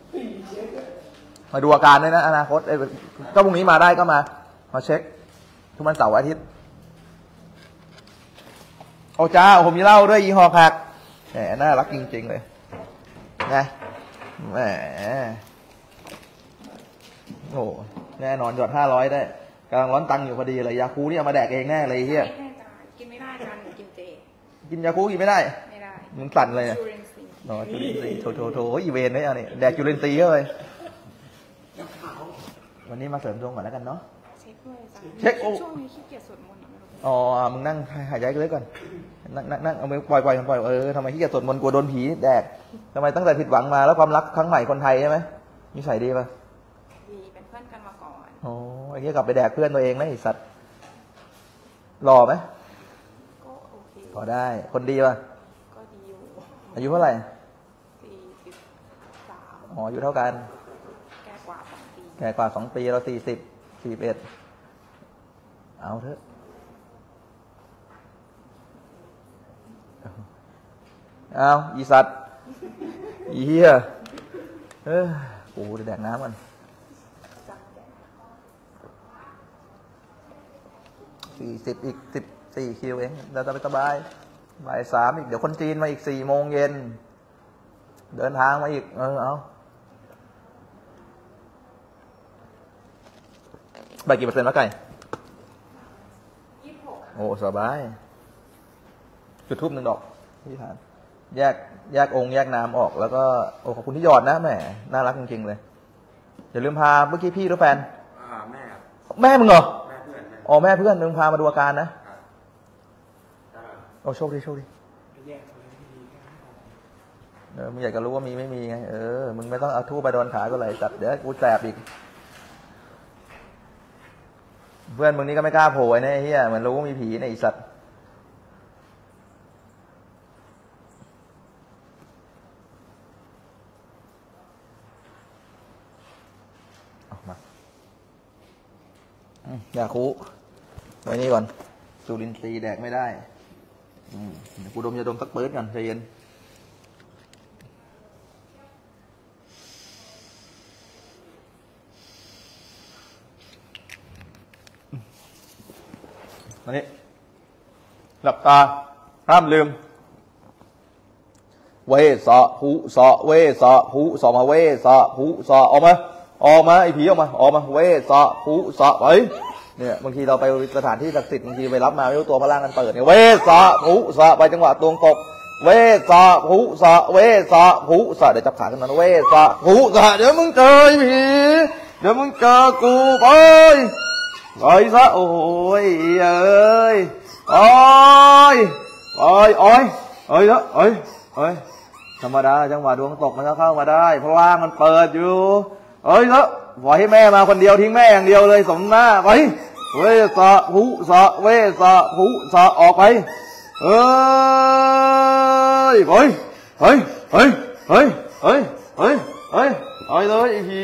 มาดูอาการด้วยนะอนาคตก็พรุ่งนี้มาได้ก็มาเช็คทุกวันเสาร์อาทิตย์โอ้จ้าผมมีเหล้าด้วยยี่ห้อแขกแหมน่ารักจริงๆเลยนะแหมโอ้แน่นอนหยอด500ได้กำลังร้อนตังค์อยู่พอดีเลยยาคูนี่เอามาแดกเองแน่เลยเฮียกินไม่ได้กันกินเจกินยาคูกินไม่ได้มึงสั่นเลยจุลินทรีย์โถอีเวนนี่อะไรแดกจุลินทรีย์เข้าไปวันนี้มาเสริมดวงก่อนแล้วกันเนาะเช็คช่วงนี้ขี้เกียจสวดมนต์อ๋อมึงนั่งหายใจเลยก่อนนั่งเอามือปล่อยทำไมขี้เกียจสวดมนต์กลัวโดนผีแดกทำไมตั้งแต่ผิดหวังมาแล้วความรักครั้งใหม่คนไทยใช่ไหมนิสัยดีป่ะดีเป็นเพื่อนกันมาก่อนโอ้ไอ้เงี้ยกลับไปแดกเพื่อนตัวเองนะไอ้สัตว์หล่อไหมก็โอเคพอได้คนดีป่ะก็ดีอยู่อายุเท่าไหร่ 43 อ๋ออายุเท่ากันแก่กว่า 2 ปีเรา41เอาเถอะเอาอีสัตว์อีเหี้ยกูจะแดกน้ำกัน40อีก14คิวเองเราจะไปสบายบ่าย3อีกเดี๋ยวคนจีนมาอีก4 โมงเย็นเดินทางมาอีกเอาไปกี่เปอร์เซ็นต์วะไก่ 26 โอ้สบายจุดทูบ1 ดอกที่ฐานแยกองค์แยกน้ำออกแล้วก็โอ้ขอบคุณที่หยอดนะแหมน่ารักจริงๆเลยอย่าลืมพาเมื่อกี้พี่หรือแฟนแม่มึงเหรออ๋อแม่เพื่อนมึงพามาดูอาการนะโอ้โชคดีมึงอยากจะรู้ว่ามีไม่มีไงมึงไม่ต้องเอาทูบไปโดนขาก็เลยจัดเดี๋ยวกูแสบอีกเพื่อนมึงนี่ก็ไม่กล้าโผล่เนี่ยเฮียเหมือนรู้ว่ามีผีในไอ้สัตว์ยาคูไว้นี่ก่อนจุลินทรีย์แดกไม่ได้เดี๋ยวกูดมยาดมสักปื๊ดก่อนใจเย็นมานี่หลับตาห้ามลืมเวสะภูสะเวสะภูสะมาเวสะภูสะออกมาไอ้ผีออกมาเวสะภูสะไปเนี่ยบางทีเราไปสถานที่ศักดิ์สิทธิ์บางทีไปรับมาไม่รู้ตัวพระร่างกันเปิดเนี่ยเวสะภูสะไปจังหวะตวงตกเวสะภูสะเวสะภูสะเดี๋ยวจับขาขึ้นมาเวสะภูสะเดี๋ยวมึงเจอผีเดี๋ยวมึงเจอกูไปซะโอ้ยเอ้ยโอ้ยธรรมดาจังหวะดวงตกมันก็เข้ามาได้เพราะล่างมันเปิดอยู่แล้วปล่อยให้แม่มาคนเดียวทิ้งแม่อย่างเดียวเลยสมหน้าไปเวสะภูสะเวสะภูสะออกไปไปเลยผี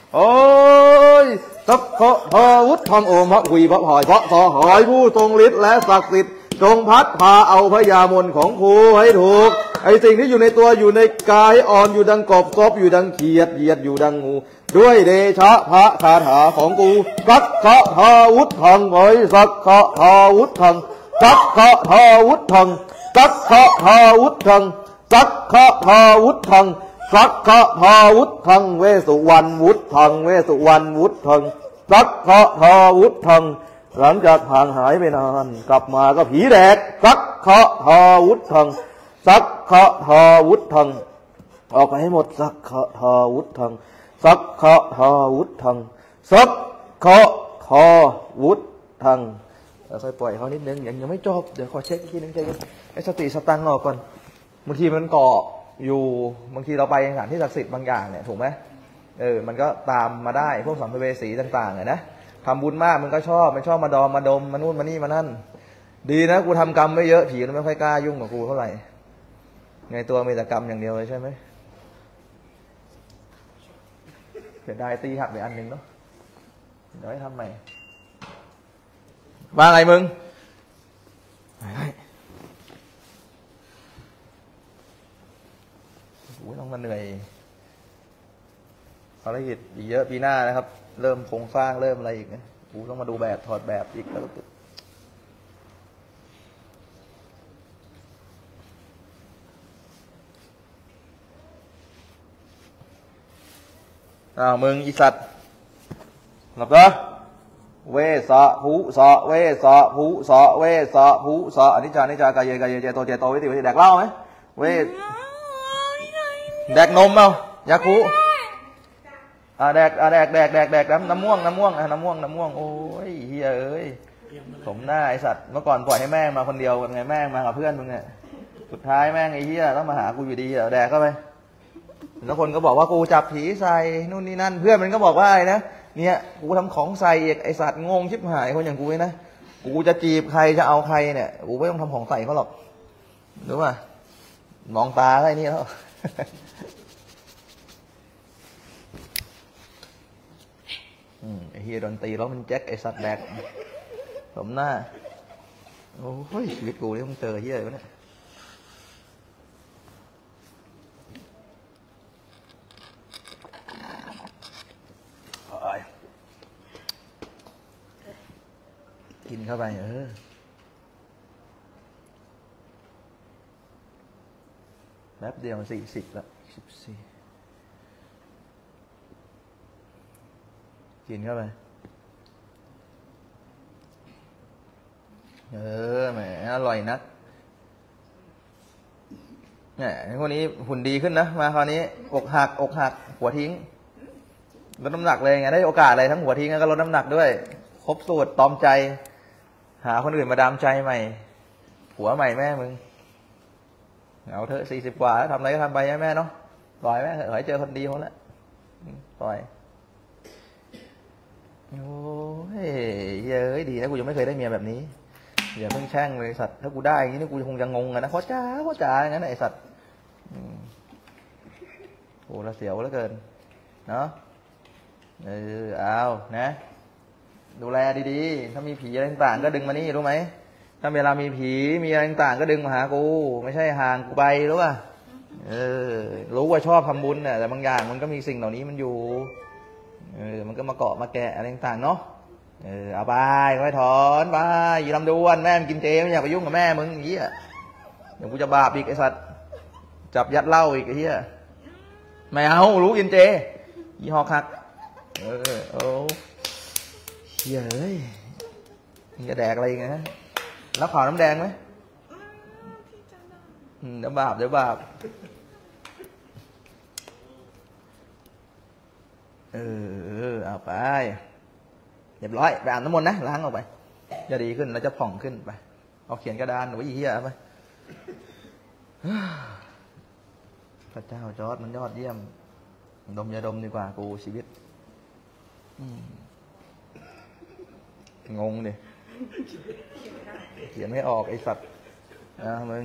สัพพะทาวุฒทังโอมพระวีพระพายพระสหายผู้ทรงฤทธิ์และศักดิ์สิทธิ์จงพัดพาเอาพญามนของครูให้ถูกไอสิ่งที่อยู่ในตัวอยู่ในกายอ่อนอยู่ดังกบซบอยู่ดังเขียดเหยียดอยู่ดังงูด้วยเดชะพระคาถาของกูสักขะทาวุฒทังไว้สักขะทาวุฒทังสักขะทาวุฒทังสักขะทาวุฒทังสักขะทาวุฒทังสักขะทาวุฒทังเวสุวรรณวุฒทังเวสุวรรณวุฒทังสักขะทาวุฒทังหลังจากห่างหายไปนานกลับมาก็ผีแดกสักขะทาวุฒทังสักขะทาวุฒทังออกไปให้หมดสักขะทาวุฒทังสักขะทาวุฒทังสักขะทาวุฒทังค่อยปล่อยเขานิดนึงยังไม่จบเดี๋ยวขอเช็คอีกทีนึงใจไอ้สติสตังค์ออกก่อนบางทีมันเกาะอยู่บางทีเราไปสถานที่ศักดิ์สิทธิ์บางอย่างเนี่ยถูกไหมมันก็ตามมาได้พวกสัมภเวสีต่างๆเนี่ยนะทำบุญมากมันก็ชอบมันชอบมาดอมมาดมมานู่นมานี่มานั่นดีนะกูทำกรรมไม่เยอะผีมันไม่ค่อยกล้ายุ่งกับกูเท่าไหร่ไงตัวมีแต่กรรมอย่างเดียวเลยใช่ไหมเสียดายตีหักไปอันหนึ่งเนาะเดี๋ยวให้ทำใหม่ว่าไงมึงโอ้ยต้องมาเหนื่อยภารกิจอีกเยอะปีหน้านะครับเริ่มโครงสร้างเริ่มอะไรอีกนะกูต้องมาดูแบบถอดแบบอีกแล้วมึงอีสัตว์หลับเด้อเวสะภูสะเวสะภูสะเวสะภูสะอนิจจานิจจากายเยกายเยเจโตเจโตวิติวิติแดกเหล้าไหมเวแดกนมเอายาคูแดกน้ำม่วงโอ้ยเฮียเอ้ยสมหน้าไอสัตว์เมื่อก่อนปล่อยให้แม่งมาคนเดียวกันไงแม่งมากับเพื่อนมึงเนี่ยสุดท้ายแม่งไอเฮียต้องมาหากูอยู่ดีแดกเข้าไปแล้วคนก็บอกว่ากูจับผีใส่นู่นนี่นั่นเพื่อนมันก็บอกว่าอะไรนะเนี่ยกูทำของใส่ไอสัตว์งงชิบหายคนอย่างกูนะกูจะจีบใครจะเอาใครเนี่ยกูไม่ต้องทำของใส่เขาหรอกรู้ป่ะมองตาไอ้นี่แล้วไอ้เฮียโดนตีแล้วมันแจ็คไอสัตว์แดกสมหน้าโอ้ยชีวิตกูนี่ต้องเจอเฮียอะไรวะเนี่ยกินเข้าไปแป๊บเดียว40ละ14กินเข้าไปแหมอร่อยนักเนี่ยคนนี้หุ่นดีขึ้นนะมาคราวนี้อกหักหัวทิ้งลดน้ำหนักเลยไงได้โอกาสอะไรทั้งหัวทิ้งแล้วก็ลดน้ำหนักด้วยครบสูตรตอมใจหาคนอื่นมาดามใจใหม่ผัวใหม่แม่มึงเอาเถอะ40 กว่าแล้วทำอะไรก็ทำไปแม่เนาะปล่อยแม่ขอให้เจอคนดีเขาแล้วปล่อยโอ้ยเย้ยดีนะกูยังไม่เคยได้เมียแบบนี้อย่าเพิ่งแช่งเลยสัตว์ถ้ากูได้อย่างนี้นี่กูคงจะงงกันนะเพราะจ้าอย่างนั้นไอ้สัตว์โอ้ละเสียวแล้วเกินเนาะเอานะดูแลดีๆถ้ามีผีอะไรต่างๆก็ดึงมานี่รู้ไหมถ้าเวลามีผีมีอะไรต่างๆก็ดึงมาหากูไม่ใช่ห่างกูไปรู้ป่ะรู้ว่าชอบทำบุญน่ะแต่บางอย่างมันก็มีสิ่งเหล่านี้มันอยู่มันก็มาเกาะมาแกะอะไรต่างๆเนาะเอาไปค่อยถอนไปอย่าลำดวนแม่มึงกินเจไม่อยากไปยุ่งกับแม่มึงอย่างนี้เดี๋ยวกูจะบาปอีกไอ้สัตว์จับยัดเหล้าอีกไอ้เหี้ยไม่เอารู้กินเจยี่ห้อคักโอ้เหี้ยเอ้ยมึงจะแดกอะไรไงแล้วขอน้ำแดงไหมเดี๋ยวบาปเอาไปเรียบร้อยไปอาบน้ำมนต์นะล้างออกไปจะดีขึ้นแล้วจะผ่องขึ้นไปเอาเขียนกระดานหรือว่าเหี้ยไปพระเจ้าจอร์จมันยอดเยี่ยมดมยาดมดีกว่ากูชีวิตงงดิเขียนไม่ออกไอสัตว์มึง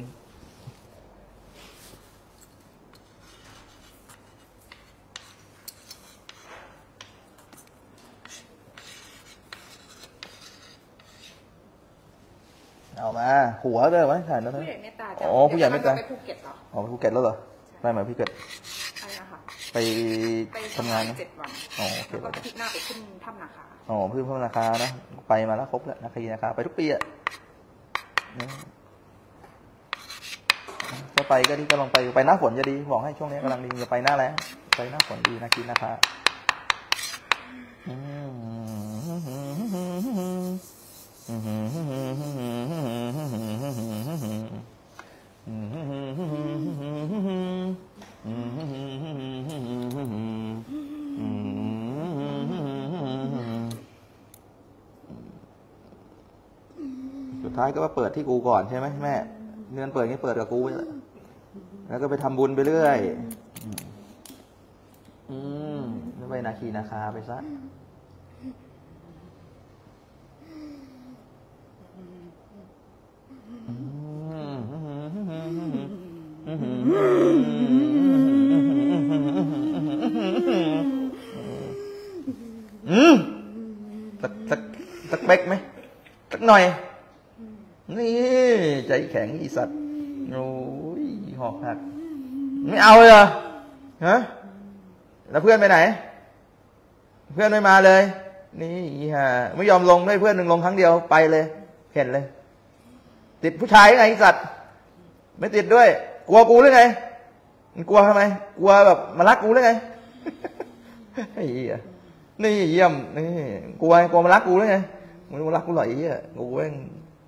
เอามาหัวเลยไหมถ่ายนะผู้ใหญ่เมตตาผู้ใหญ่เมตตาไปภูเก็ตเหรอไปภูเก็ตแล้วเหรอไปไหมภูเก็ตอะไรนะคะไปทำงานนะ7 วันแล้วก็อาทิตย์หน้าไปขึ้นถ้ำนาคาขึ้นถ้ำนาคานะไปมาแล้วครบแล้วนาคีนาคาไปทุกปีก็ไปก็ดีก็ลองไปหน้าฝนจะดีบอกให้ช่วงนี้กำลังดีจะไปหน้าแล้งไปหน้าฝนดีนาคีนาคาสุดท้ายก็มาเปิดที่กูก่อนใช่ไหมแม่เงินเปิดงี้เปิดกับกูแล้วก็ไปทำบุญไปเรื่อยแล้วไปนาคีนาคาไปซะสักเป๊กไหมสักหน่อยนี่ใจแข็งอีสัตว์โอ้ยหอกหักไม่เอาเลยเหรอฮะแล้วเพื่อนไปไหนเพื่อนไม่มาเลยนี่ฮะไม่ยอมลงด้วยเพื่อนหนึ่งลงครั้งเดียวไปเลยเห็นเลย ติดผู้ชายไงสัตว์ไม่ติดด้วยกลัวกูหรือไงมันกลัวทำไมกลัวแบบมารักกูหรือไงไอ้เหี้ยนี่เยี่ยมนี่กลัวมารักกูหรือไงมึงมารักกูหรอไอ้เหี้ยกูเอง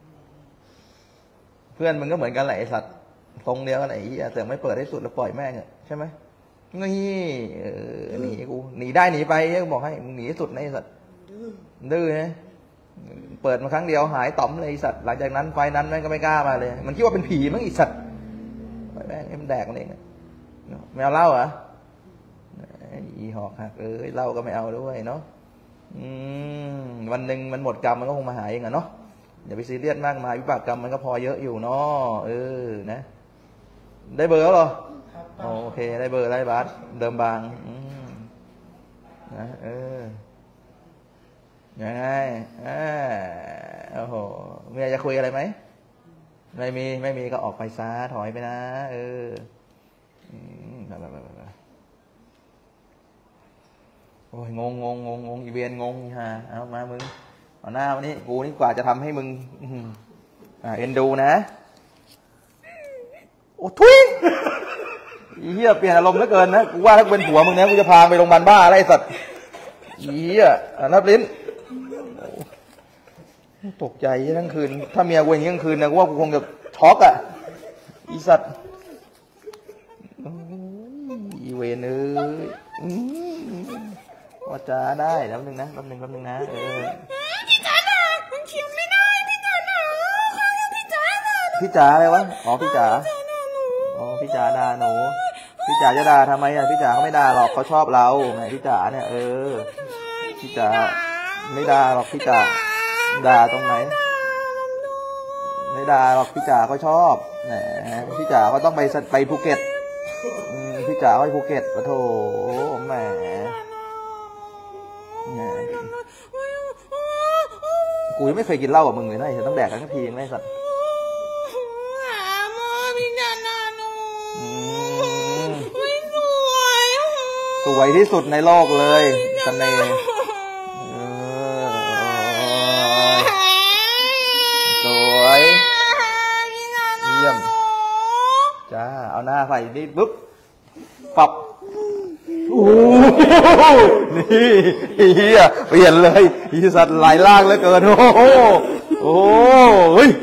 เพื่อนมึงก็เหมือนกันแหละไอ้สัตว์ทรงเดียวกันไอ้เหี้ยแต่ไม่เปิดให้สุดแล้วปล่อยแม่งอ่ะใช่ไหมนี่หนีกูหนีได้หนีไปบอกให้มึงหนีสุดนะไอ้สัตว์ดื้อนะเปิดมาครั้งเดียวหายต่อมเลยไอ้สัตว์หลังจากนั้นไฟนั้นแม่งก็ไม่กล้ามาเลยมันคิดว่าเป็นผีมั้งไอ้สัตว์แม่งให้มันแดกมันเองไม่เอาเหล้าเหรออีหอกหักเหล้าก็ไม่เอาด้วยเนาะวันหนึ่งมันหมดกรรมมันก็คงมาหาเองอะเนาะอย่าไปซีเรียสมากมายวิบากกรรมมันก็พอเยอะอยู่เนาะนะได้เบอร์แล้วเหรอโอเคได้เบอร์ได้บัสเดิมบางนะยังไงโอ้โหเมียจะคุยอะไรไหมไม่มีก็ออกไปซะถอยไปนะโอ้ยงงอีเวนงงฮะเอามามึงเอาหน้าวันนี้กูนี่กว่าจะทำให้มึงเอ็นดูนะโอ้ทุยอีเหี้ยเปลี่ยนอารมณ์เหลือเกินนะกูว่าถ้าเป็นผัวมึงเนี่ยกูจะพาไปโรงพยาบาลบ้าอะไรสัตว์อีเหี้ยนับลิ้นตกใจทั้งคืนถ้าเมียกูอย่างนี้ทั้งคืนนะกูว่ากูคงจะช็อกอ่ะอีสัตว์อีเวนว่าจะได้แป๊บนึงนะพี่จ๋าหนาคุณเขียวไม่ได้พี่จ๋าหนาพี่จ๋าอะไรวะอ๋อพี่จ๋าพี่จ๋าด่าหนูพี่จ๋าจะด่าทำไมอ่ะพี่จ๋าเขาไม่ด่าหรอกเขาชอบเราไงพี่จ๋าเนี่ยพี่จ๋าไม่ด่าหรอกพี่จ๋าด่าตรงไหนไม่ด่าหรอกพี่จ๋าเขาชอบแหมพี่จ๋าเขาต้องไปภูเก็ตพี่จ๋าไปภูเก็ตปะโถแหมกูยังไม่เคยกินเหล้ากับมึงเลยนะจะต้องแดกกันสักทีไงสัตว์สวยที่สุดในโลกเลยเสน่ห์สวยเยี่ยมจ้าเอาหน้าใส่นี่ปุ๊บปับโอ้นี่เฮียเปลี่ยนเลยอีสัตว์หลายล่างเหลือเกินโอ้เฮ้ย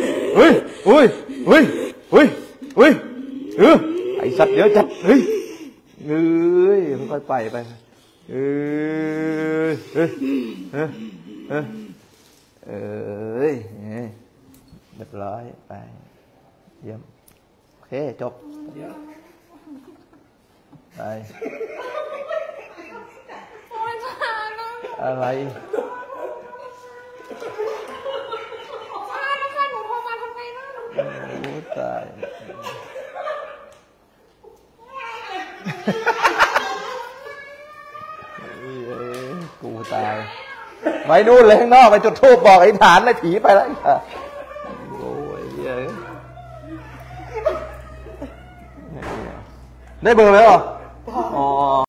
ไอสัตว์เดี๋ยวจัดเฮ้ยค่อยไปเรียบร้อยไปเยี่ยมโอเคจบไปอะไรหนูโทรมาทำไงนะโอ้ตายกูตายไปนู่นเลยข้างนอกไปจุดธูปบอกไอ้ฐานไอ้ผีไปแล้วโอ้ยได้เบอร์ไหมอ๋อ